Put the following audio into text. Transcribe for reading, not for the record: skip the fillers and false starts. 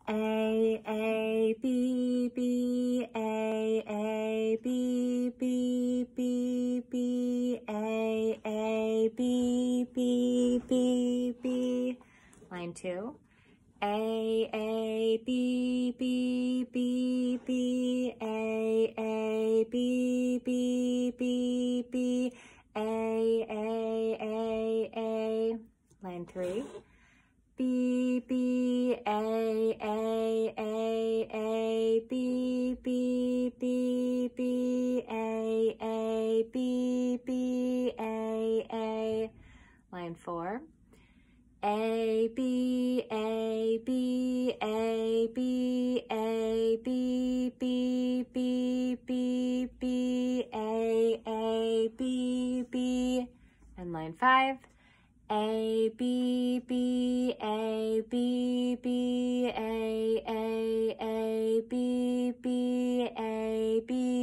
A, B, B, A, B, B, B, B, A, B, B, B, B. Line 2. A, B, B, B, B, A, B, B, B, B, A. Line 3. B, B, A, B, B, B, B, A, B, B, A. Line 4. A, B, A, B, A, B, A, B, B, B, B, B, A, B, B. And line 5. A, B, B, A, B, B, A, B, B, A, B,